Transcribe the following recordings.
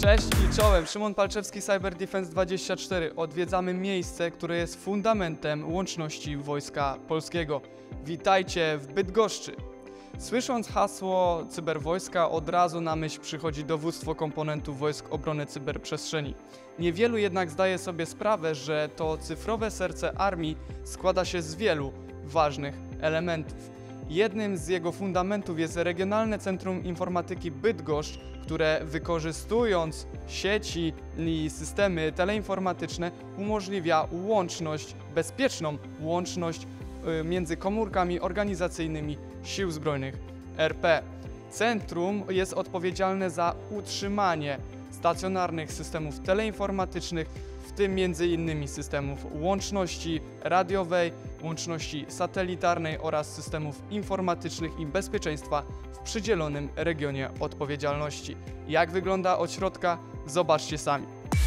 Cześć i czołem, Szymon Palczewski, Cyber Defense 24. Odwiedzamy miejsce, które jest fundamentem łączności Wojska Polskiego. Witajcie w Bydgoszczy. Słysząc hasło cyberwojska, od razu na myśl przychodzi dowództwo komponentów Wojsk Obrony Cyberprzestrzeni. Niewielu jednak zdaje sobie sprawę, że to cyfrowe serce armii składa się z wielu ważnych elementów. Jednym z jego fundamentów jest Regionalne Centrum Informatyki Bydgoszcz, które wykorzystując sieci i systemy teleinformatyczne umożliwia łączność, bezpieczną łączność między komórkami organizacyjnymi Sił Zbrojnych RP. Centrum jest odpowiedzialne za utrzymanie stacjonarnych systemów teleinformatycznych, w tym m.in. systemów łączności radiowej, łączności satelitarnej oraz systemów informatycznych i bezpieczeństwa w przydzielonym regionie odpowiedzialności. Jak wygląda od środka? Zobaczcie sami.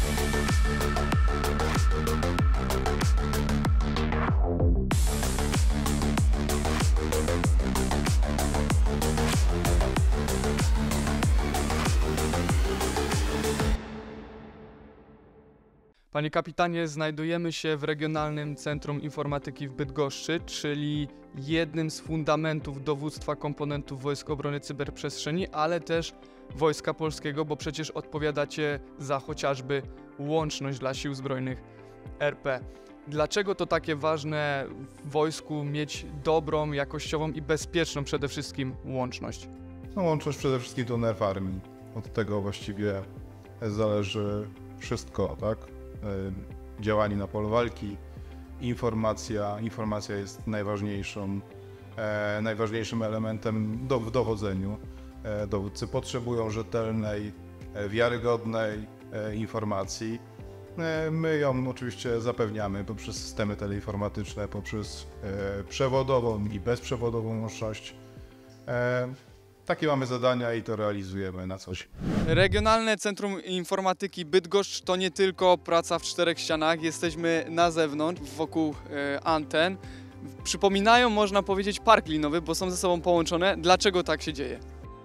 Panie kapitanie, znajdujemy się w Regionalnym Centrum Informatyki w Bydgoszczy, czyli jednym z fundamentów dowództwa komponentów Wojsk Obrony Cyberprzestrzeni, ale też Wojska Polskiego, bo przecież odpowiadacie za chociażby łączność dla Sił Zbrojnych RP. Dlaczego to takie ważne w wojsku mieć dobrą, jakościową i bezpieczną przede wszystkim łączność? No, łączność przede wszystkim to nerw armii. Od tego właściwie zależy wszystko, tak? Działanie na polu walki, informacja jest najważniejszym elementem w dowodzeniu. Dowódcy potrzebują rzetelnej, wiarygodnej informacji. My ją oczywiście zapewniamy poprzez systemy teleinformatyczne, poprzez przewodową i bezprzewodową łączność. Takie mamy zadania i to realizujemy na coś. Regionalne Centrum Informatyki Bydgoszcz to nie tylko praca w czterech ścianach, jesteśmy na zewnątrz, wokół anten. Przypominają, można powiedzieć, park linowy, bo są ze sobą połączone. Dlaczego tak się dzieje?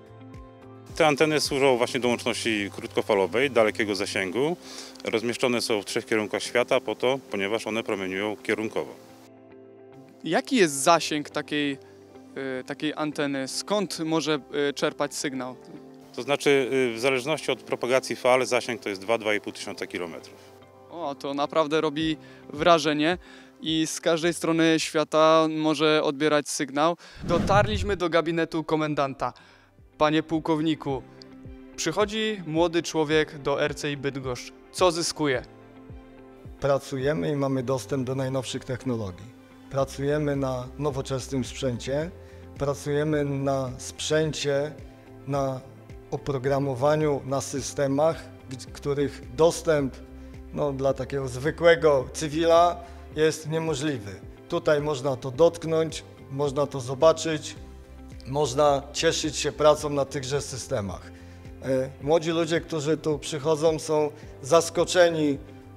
Te anteny służą właśnie do łączności krótkofalowej, dalekiego zasięgu. Rozmieszczone są w 3 kierunkach świata po to, ponieważ one promieniują kierunkowo. Jaki jest zasięg takiej anteny? Skąd może czerpać sygnał? To znaczy, w zależności od propagacji fal, zasięg to jest 2–2,5 tysiąca kilometrów. O, to naprawdę robi wrażenie i z każdej strony świata może odbierać sygnał. Dotarliśmy do gabinetu komendanta. Panie pułkowniku, przychodzi młody człowiek do RCI Bydgoszcz. Co zyskuje? Pracujemy i mamy dostęp do najnowszych technologii. Pracujemy na nowoczesnym sprzęcie, pracujemy na sprzęcie, na oprogramowaniu, na systemach, których dostęp dla takiego zwykłego cywila jest niemożliwy. Tutaj można to dotknąć, można to zobaczyć, można cieszyć się pracą na tychże systemach. Młodzi ludzie, którzy tu przychodzą, są zaskoczeni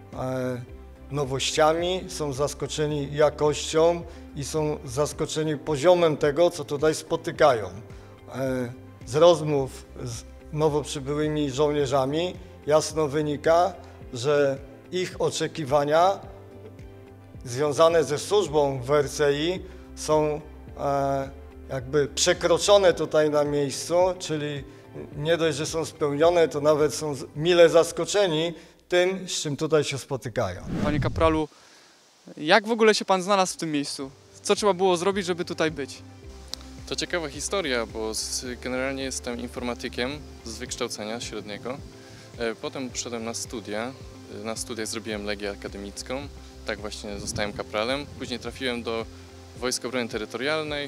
nowościami, są zaskoczeni jakością i są zaskoczeni poziomem tego, co tutaj spotykają. Z rozmów z nowo przybyłymi żołnierzami jasno wynika, że ich oczekiwania związane ze służbą w RCI są jakby przekroczone tutaj na miejscu, czyli nie dość, że są spełnione, to nawet są mile zaskoczeni tym, z czym tutaj się spotykają. Panie kapralu, jak w ogóle się pan znalazł w tym miejscu? Co trzeba było zrobić, żeby tutaj być? To ciekawa historia, bo generalnie jestem informatykiem z wykształcenia średniego. Potem poszedłem na studia. Na studiach zrobiłem Legię Akademicką. Tak właśnie zostałem kapralem. Później trafiłem do Wojsk Obrony Terytorialnej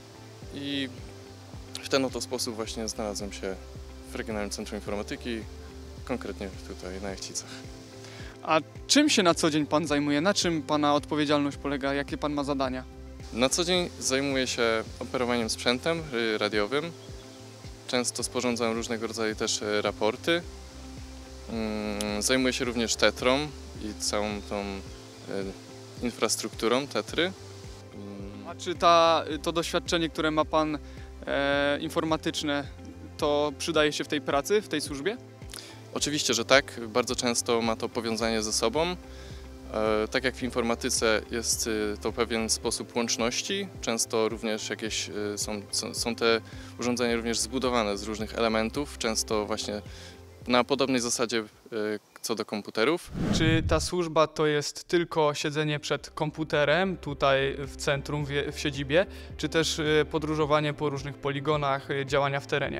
i w ten oto sposób właśnie znalazłem się w Regionalnym Centrum Informatyki, konkretnie tutaj na Jachcicach. A czym się na co dzień pan zajmuje? Na czym pana odpowiedzialność polega? Jakie pan ma zadania? Na co dzień zajmuję się operowaniem sprzętem radiowym. Często sporządzam różnego rodzaju też raporty. Zajmuję się również tetrą i całą tą infrastrukturą tetry. A czy to doświadczenie, które ma pan informatyczne, to przydaje się w tej pracy, w tej służbie? Oczywiście, że tak. Bardzo często ma to powiązanie ze sobą. Tak jak w informatyce jest to pewien sposób łączności, często również jakieś są te urządzenia również zbudowane z różnych elementów, często właśnie na podobnej zasadzie co do komputerów. Czy ta służba to jest tylko siedzenie przed komputerem tutaj w centrum, w siedzibie, czy też podróżowanie po różnych poligonach, działania w terenie?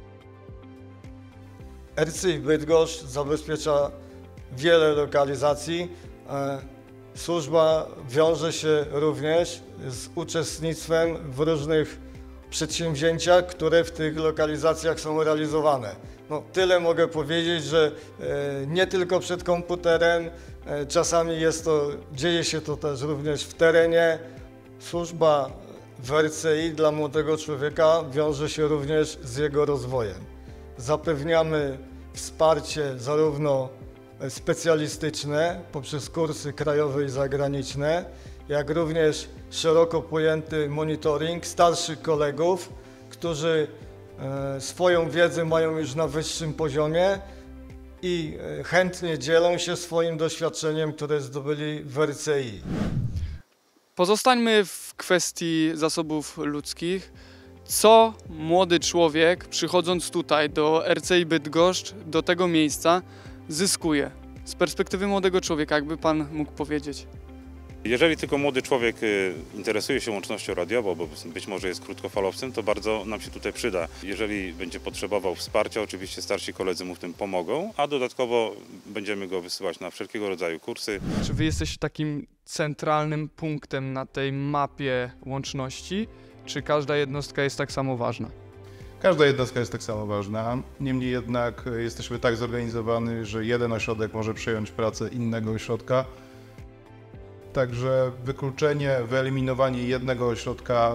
RCI Bydgoszcz zabezpiecza wiele lokalizacji. Służba wiąże się również z uczestnictwem w różnych przedsięwzięciach, które w tych lokalizacjach są realizowane. No, tyle mogę powiedzieć, że nie tylko przed komputerem, czasami dzieje się to też również w terenie. Służba w RCI dla młodego człowieka wiąże się również z jego rozwojem. Zapewniamy wsparcie zarówno specjalistyczne poprzez kursy krajowe i zagraniczne, jak również szeroko pojęty monitoring starszych kolegów, którzy swoją wiedzę mają już na wyższym poziomie i chętnie dzielą się swoim doświadczeniem, które zdobyli w RCI. Pozostańmy w kwestii zasobów ludzkich. Co młody człowiek, przychodząc tutaj do RCI Bydgoszcz, do tego miejsca, zyskuje? Z perspektywy młodego człowieka, jakby pan mógł powiedzieć. Jeżeli tylko młody człowiek interesuje się łącznością radiową, bo być może jest krótkofalowcem, to bardzo nam się tutaj przyda. Jeżeli będzie potrzebował wsparcia, oczywiście starsi koledzy mu w tym pomogą, a dodatkowo będziemy go wysyłać na wszelkiego rodzaju kursy. Czy wy jesteście takim centralnym punktem na tej mapie łączności, czy każda jednostka jest tak samo ważna? Każda jednostka jest tak samo ważna, niemniej jednak jesteśmy tak zorganizowani, że jeden ośrodek może przejąć pracę innego ośrodka. Także wykluczenie, wyeliminowanie jednego ośrodka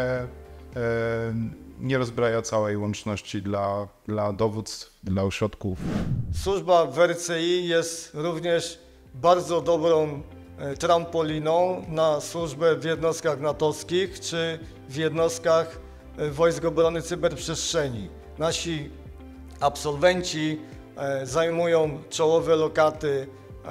nie rozbraja całej łączności dla dowództw, dla ośrodków. Służba w RCI jest również bardzo dobrą trampoliną na służbę w jednostkach natowskich czy w jednostkach Wojsk Obrony Cyberprzestrzeni. Nasi absolwenci zajmują czołowe lokaty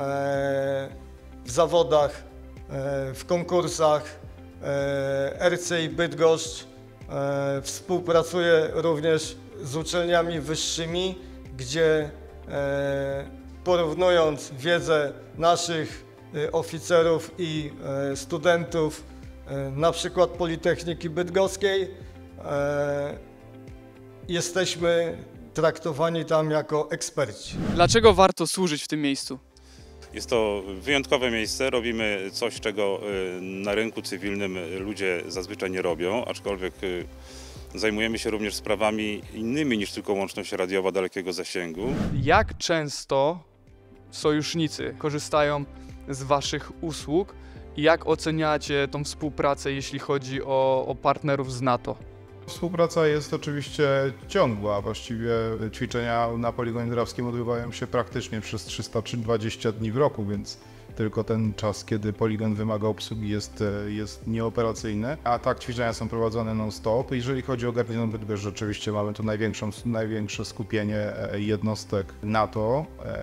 w zawodach, w konkursach. RCI Bydgoszcz współpracuje również z uczelniami wyższymi, gdzie porównując wiedzę naszych oficerów i studentów, na przykład Politechniki Bydgoskiej, jesteśmy traktowani tam jako eksperci. Dlaczego warto służyć w tym miejscu? Jest to wyjątkowe miejsce, robimy coś, czego na rynku cywilnym ludzie zazwyczaj nie robią, aczkolwiek zajmujemy się również sprawami innymi niż tylko łączność radiowa dalekiego zasięgu. Jak często sojusznicy korzystają z waszych usług i jak oceniacie tą współpracę, jeśli chodzi o partnerów z NATO? Współpraca jest oczywiście ciągła, właściwie ćwiczenia na poligonie drawskim odbywają się praktycznie przez 320 dni w roku, więc tylko ten czas, kiedy poligon wymaga obsługi jest nieoperacyjny, a tak ćwiczenia są prowadzone non-stop. Jeżeli chodzi o garnizon Bydgoszcz, rzeczywiście mamy tu największe skupienie jednostek NATO,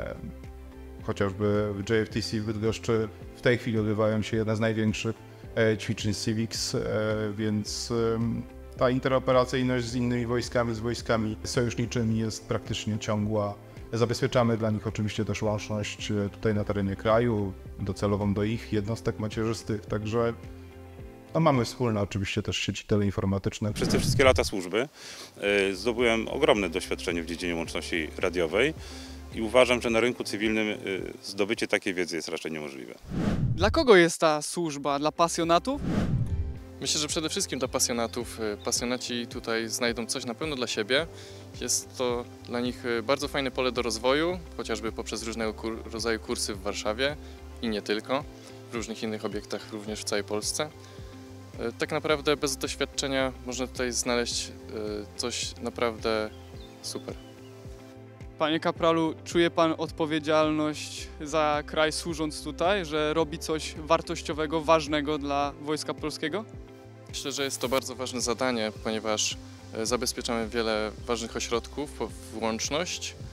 chociażby w JFTC w Bydgoszczy w tej chwili odbywają się jedne z największych ćwiczeń CIVIX, więc ta interoperacyjność z innymi wojskami, z wojskami sojuszniczymi jest praktycznie ciągła. Zabezpieczamy dla nich oczywiście też łączność tutaj na terenie kraju, docelową do ich jednostek macierzystych, także mamy wspólne oczywiście też sieci teleinformatyczne. Przez te wszystkie lata służby zdobyłem ogromne doświadczenie w dziedzinie łączności radiowej i uważam, że na rynku cywilnym zdobycie takiej wiedzy jest raczej niemożliwe. Dla kogo jest ta służba? Dla pasjonatów? Myślę, że przede wszystkim dla pasjonatów. Pasjonaci tutaj znajdą coś na pewno dla siebie. Jest to dla nich bardzo fajne pole do rozwoju, chociażby poprzez różnego rodzaju kursy w Warszawie i nie tylko, w różnych innych obiektach również w całej Polsce. Tak naprawdę bez doświadczenia można tutaj znaleźć coś naprawdę super. Panie kapralu, czuje pan odpowiedzialność za kraj służąc tutaj, że robi coś wartościowego, ważnego dla Wojska Polskiego? Myślę, że jest to bardzo ważne zadanie, ponieważ zabezpieczamy wiele ważnych ośrodków w łączność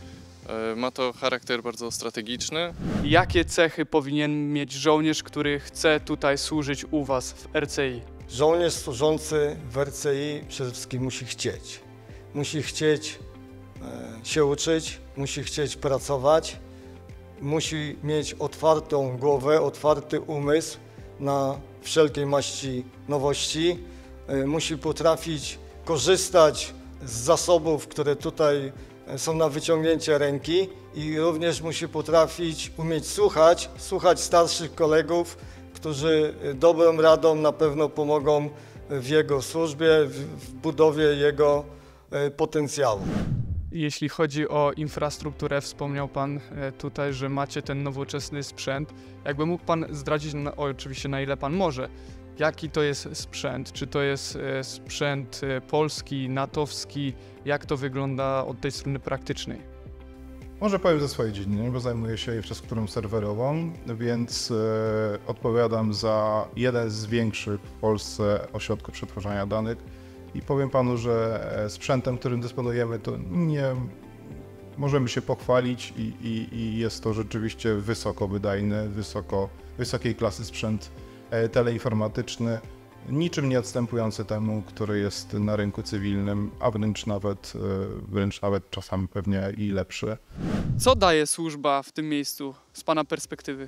Ma to charakter bardzo strategiczny. Jakie cechy powinien mieć żołnierz, który chce tutaj służyć u Was w RCI? Żołnierz służący w RCI przede wszystkim musi chcieć. Musi chcieć się uczyć, musi chcieć pracować, musi mieć otwartą głowę, otwarty umysł na wszelkiej maści nowości. Musi potrafić korzystać z zasobów, które tutaj są na wyciągnięcie ręki i również musi potrafić umieć słuchać starszych kolegów, którzy dobrą radą na pewno pomogą w jego służbie, w budowie jego potencjału. Jeśli chodzi o infrastrukturę, wspomniał Pan tutaj, że macie ten nowoczesny sprzęt. Jakby mógł Pan zdradzić, oczywiście na ile Pan może, jaki to jest sprzęt? Czy to jest sprzęt polski, natowski? Jak to wygląda od tej strony praktycznej? Może powiem ze swojej dziedziny, bo zajmuję się infrastrukturą serwerową, więc odpowiadam za jeden z większych w Polsce ośrodków przetwarzania danych i powiem Panu, że sprzętem, którym dysponujemy, to nie możemy się pochwalić i jest to rzeczywiście wysoko wydajny, wysokiej klasy sprzęt teleinformatyczny, niczym nie odstępujący temu, który jest na rynku cywilnym, a wręcz nawet czasami pewnie i lepszy. Co daje służba w tym miejscu z Pana perspektywy?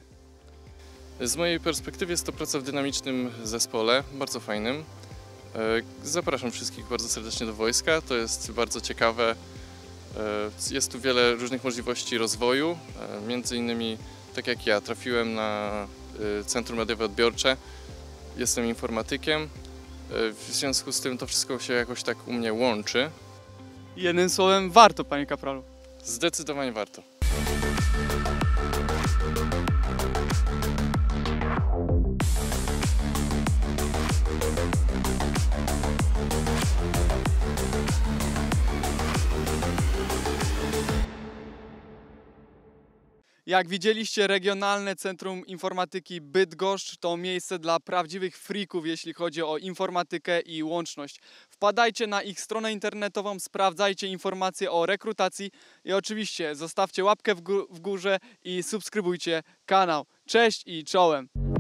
Z mojej perspektywy jest to praca w dynamicznym zespole, bardzo fajnym. Zapraszam wszystkich bardzo serdecznie do wojska, to jest bardzo ciekawe. Jest tu wiele różnych możliwości rozwoju, między innymi tak jak ja trafiłem na Centrum Radiowe Odbiorcze, jestem informatykiem, w związku z tym to wszystko się jakoś tak u mnie łączy. Jednym słowem, warto, Panie Kapralu. Zdecydowanie warto. Jak widzieliście, Regionalne Centrum Informatyki Bydgoszcz to miejsce dla prawdziwych freaków, jeśli chodzi o informatykę i łączność. Wpadajcie na ich stronę internetową, sprawdzajcie informacje o rekrutacji i oczywiście zostawcie łapkę w górze i subskrybujcie kanał. Cześć i czołem!